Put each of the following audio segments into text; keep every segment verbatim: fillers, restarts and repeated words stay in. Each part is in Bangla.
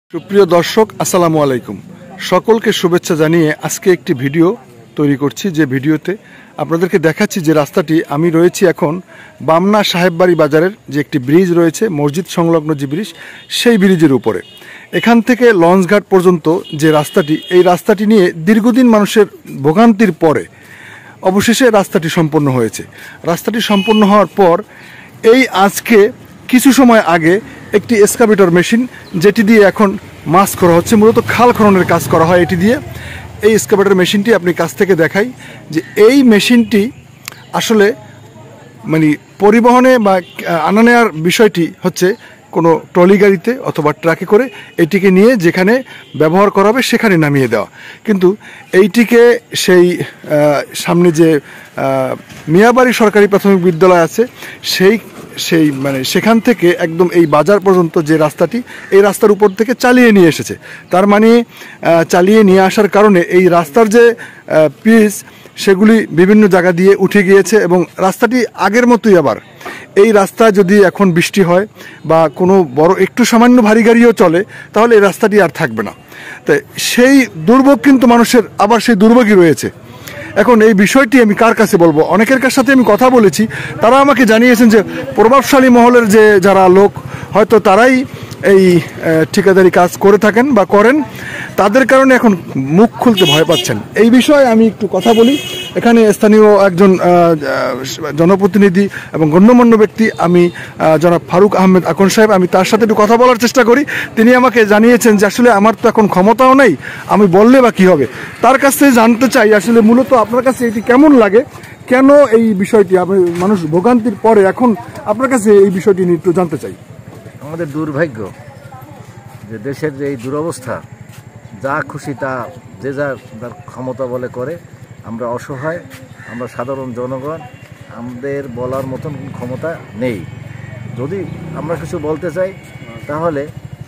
সুপ্রিয় দর্শক আসসালামু আলাইকুম, সকলকে শুভেচ্ছা জানিয়ে আজকে একটি ভিডিও তৈরি করছি। যে ভিডিওতে আপনাদেরকে দেখাচ্ছি যে রাস্তাটি আমি রয়েছি এখন বামনা সাহেববাড়ি বাজারের যে একটি ব্রিজ রয়েছে, মসজিদ সংলগ্ন যে ব্রিজ, সেই ব্রিজের উপরে এখান থেকে লঞ্চঘাট পর্যন্ত যে রাস্তাটি, এই রাস্তাটি নিয়ে দীর্ঘদিন মানুষের ভোগান্তির পরে অবশেষে রাস্তাটি সম্পন্ন হয়েছে। রাস্তাটি সম্পন্ন হওয়ার পর এই আজকে কিছু সময় আগে একটি এক্সকাভেটর মেশিন, যেটি দিয়ে এখন মাছ করা হচ্ছে, মূলত খাল খননের কাজ করা হয় এটি দিয়ে। এই এক্সকাভেটর মেশিনটি আপনি কাছ থেকে দেখাই যে এই মেশিনটি আসলে মানে পরিবহনে বা আনা নেওয়ার বিষয়টি হচ্ছে কোনো ট্রলি গাড়িতে অথবা ট্রাকে করে এটিকে নিয়ে যেখানে ব্যবহার করা হবে সেখানে নামিয়ে দেওয়া। কিন্তু এইটিকে সেই সামনে যে মিয়াবাড়ি সরকারি প্রাথমিক বিদ্যালয় আছে সেই সেই মানে সেখান থেকে একদম এই বাজার পর্যন্ত যে রাস্তাটি, এই রাস্তার উপর থেকে চালিয়ে নিয়ে এসেছে। তার মানে চালিয়ে নিয়ে আসার কারণে এই রাস্তার যে পিচ সেগুলি বিভিন্ন জায়গা দিয়ে উঠে গিয়েছে এবং রাস্তাটি আগের মতোই। আবার এই রাস্তা যদি এখন বৃষ্টি হয় বা কোনো বড় একটু সামান্য ভারী গাড়িও চলে তাহলে এই রাস্তাটি আর থাকবে না। তাই সেই দুর্ভোগ কিন্তু মানুষের আবার সেই দুর্ভোগই রয়েছে। এখন এই বিষয়টি আমি কার কাছে বলবো? অনেকের কাছ সাথে আমি কথা বলেছি, তারা আমাকে জানিয়েছেন যে প্রভাবশালী মহলের যে যারা লোক হয়তো তারাই এই ঠিকাদারি কাজ করে থাকেন বা করেন, তাদের কারণে এখন মুখ খুলতে ভয় পাচ্ছেন। এই বিষয়ে আমি একটু কথা বলি। এখানে স্থানীয় একজন জনপ্রতিনিধি এবং গণ্যমান্য ব্যক্তি, আমি জনাব ফারুক আহমেদ আকন সাহেব, আমি তার সাথে একটু কথা বলার চেষ্টা করি। তিনি আমাকে জানিয়েছেন যে আসলে আমার তো এখন ক্ষমতাও নেই, আমি বললে বা কী হবে। তার কাছ থেকে জানতে চাই আসলে মূলত আপনার কাছে এটি কেমন লাগে, কেন এই বিষয়টি আপনি মানুষ ভোগান্তির পরে এখন আপনার কাছে এই বিষয়টি নিয়ে একটু জানতে চাই। আমাদের দুর্ভাগ্য যে দেশের যে এই দুরবস্থা, যা খুশি তা যে যার তার ক্ষমতা বলে করে। আমরা অসহায়, আমরা সাধারণ জনগণ, আমাদের বলার মতন ক্ষমতা নেই। যদি আমরা কিছু বলতে চাই তাহলে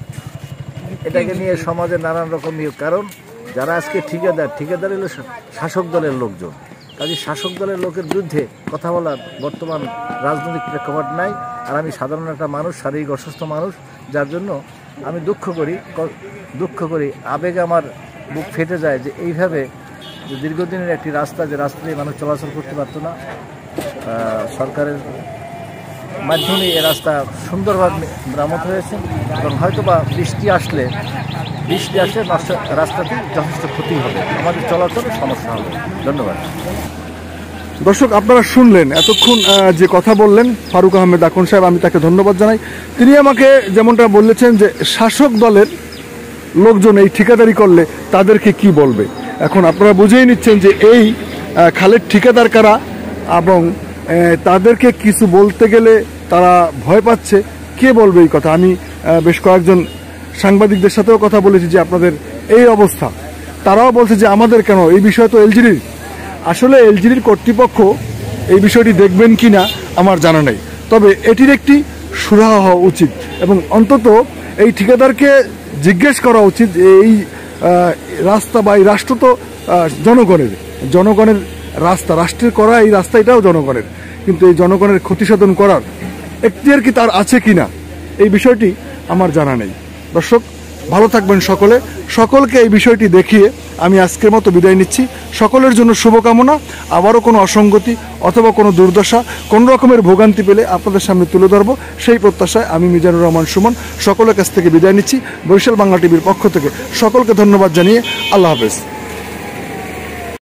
এটাকে নিয়ে সমাজে নানান রকম কারণ, যারা আজকে ঠিকাদার, ঠিকাদার হলো শাসক দলের লোকজন। কাজে শাসক দলের লোকের বিরুদ্ধে কথা বলার বর্তমান রাজনৈতিক প্রেক্ষাপট নাই। আর আমি সাধারণ একটা মানুষ, শারীরিক অসুস্থ মানুষ, যার জন্য আমি দুঃখ করি দুঃখ করি আবেগে আমার বুক ফেটে যায় যে এইভাবে যে দীর্ঘদিনের একটি রাস্তা, যে রাস্তা দিয়ে মানুষ চলাচল করতে পারত না, সরকারের মাধ্যমে এই রাস্তা সুন্দরভাবে মেরামত হয়েছে এবং হয়তো বা বৃষ্টি আসলে বৃষ্টি আসলে রাস্তাটি যথেষ্ট ক্ষতি হবে, আমাদের চলাচলের সমস্যা হবে। ধন্যবাদ। দর্শক, আপনারা শুনলেন এতক্ষণ যে কথা বললেন ফারুক আহমেদ আকন সাহেব, আমি তাকে ধন্যবাদ জানাই। তিনি আমাকে যেমনটা বলেছেন যে শাসক দলের লোকজন এই ঠিকাদারি করলে তাদেরকে কি বলবে। এখন আপনারা বুঝেই নিচ্ছেন যে এই খালের ঠিকাদার কারা এবং তাদেরকে কিছু বলতে গেলে তারা ভয় পাচ্ছে। কে বলবে এই কথা? আমি বেশ কয়েকজন সাংবাদিকদের সাথেও কথা বলেছি যে আপনাদের এই অবস্থা, তারাও বলছে যে আমাদের কেন, এই বিষয় তো এলজিডির। আসলে এলজিডির কর্তৃপক্ষ এই বিষয়টি দেখবেন কি না আমার জানা নেই, তবে এটির একটি সুরাহা হওয়া উচিত এবং অন্তত এই ঠিকাদারকে জিজ্ঞেস করা উচিত যে এই রাস্তা বা এই রাষ্ট্র তো জনগণের জনগণের রাস্তা, রাষ্ট্রের করা এই রাস্তা, এটাও জনগণের, কিন্তু এই জনগণের ক্ষতিসাধন করার এখতিয়ার কি তার আছে কি না, এই বিষয়টি আমার জানা নেই। দর্শক, ভালো থাকবেন সকলে। সকলকে এই বিষয়টি দেখিয়ে আমি আজকের মতো বিদায় নিচ্ছি। সকলের জন্য শুভকামনা। আবারও কোনো অসঙ্গতি অথবা কোনো দুর্দশা, কোনো রকমের ভোগান্তি পেলে আপনাদের সামনে তুলে ধরবো, সেই প্রত্যাশায় আমি মিজানুর রহমান সুমন সকলের কাছ থেকে বিদায় নিচ্ছি। বরিশাল বাংলা টিভির পক্ষ থেকে সকলকে ধন্যবাদ জানিয়ে আল্লাহ হাফেজ।